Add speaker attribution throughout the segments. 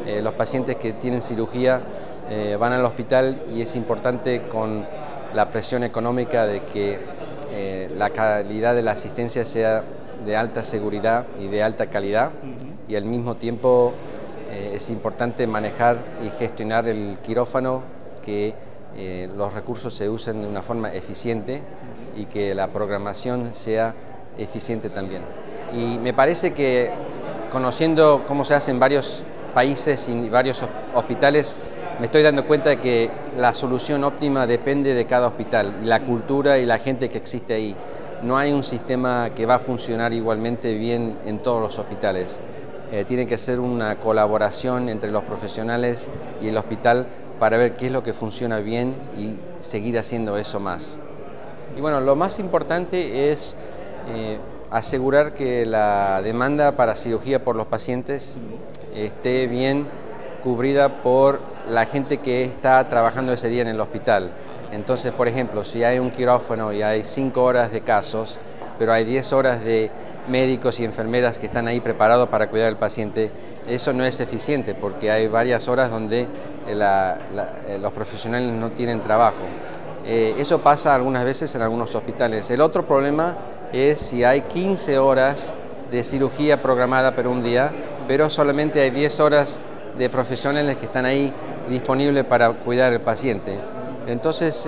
Speaker 1: los pacientes que tienen cirugía van al hospital y es importante con la presión económica de que la calidad de la asistencia sea de alta seguridad y de alta calidad y al mismo tiempo es importante manejar y gestionar el quirófano, que los recursos se usen de una forma eficiente y que la programación sea eficiente también. Y me parece que conociendo cómo se hace en varios países y varios hospitales, me estoy dando cuenta de que la solución óptima depende de cada hospital y la cultura y la gente que existe ahí. No hay un sistema que va a funcionar igualmente bien en todos los hospitales. Tiene que ser una colaboración entre los profesionales y el hospital para ver qué es lo que funciona bien y seguir haciendo eso más. Y bueno, lo más importante es asegurar que la demanda para cirugía por los pacientes esté bien cubrida por la gente que está trabajando ese día en el hospital. Entonces, por ejemplo, si hay un quirófano y hay 5 horas de casos, pero hay 10 horas de médicos y enfermeras que están ahí preparados para cuidar al paciente, eso no es eficiente porque hay varias horas donde los profesionales no tienen trabajo. Eso pasa algunas veces en algunos hospitales. El otro problema es si hay 15 horas de cirugía programada por un día, pero solamente hay 10 horas de profesionales que están ahí disponibles para cuidar al paciente. Entonces,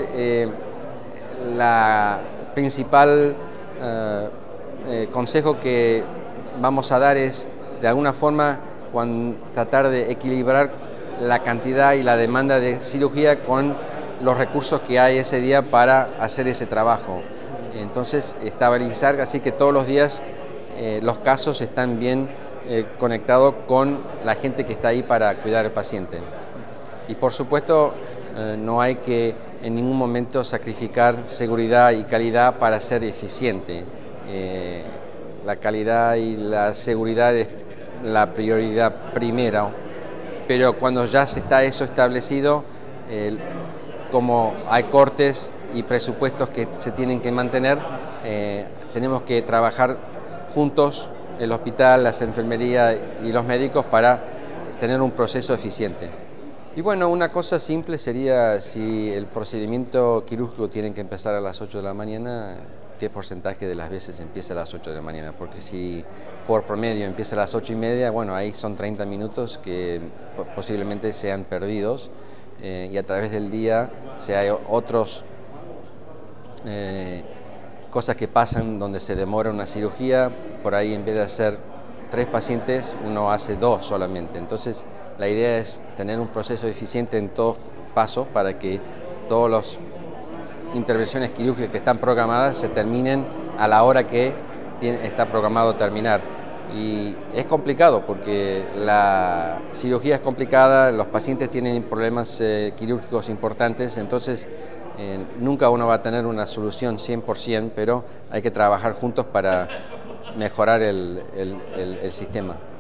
Speaker 1: la principal consejo que vamos a dar es, de alguna forma, tratar de equilibrar la cantidad y la demanda de cirugía con los recursos que hay ese día para hacer ese trabajo. Entonces, estabilizar, así que todos los días los casos están bien conectados con la gente que está ahí para cuidar al paciente. Y por supuesto, no hay que en ningún momento sacrificar seguridad y calidad para ser eficiente. La calidad y la seguridad es la prioridad primera, pero cuando ya está eso establecido, como hay cortes y presupuestos que se tienen que mantener, tenemos que trabajar juntos, el hospital, las enfermerías y los médicos, para tener un proceso eficiente. Y bueno, una cosa simple sería, si el procedimiento quirúrgico tiene que empezar a las 8 de la mañana, ¿qué porcentaje de las veces empieza a las 8 de la mañana? Porque si por promedio empieza a las 8:30, bueno, ahí son 30 minutos que posiblemente sean perdidos y a través del día, si hay otras cosas que pasan donde se demora una cirugía, por ahí en vez de hacer 3 pacientes, uno hace 2 solamente. Entonces, la idea es tener un proceso eficiente en todos pasos para que todas las intervenciones quirúrgicas que están programadas se terminen a la hora que está programado terminar. Y es complicado porque la cirugía es complicada, los pacientes tienen problemas quirúrgicos importantes, entonces nunca uno va a tener una solución 100%, pero hay que trabajar juntos para mejorar el sistema.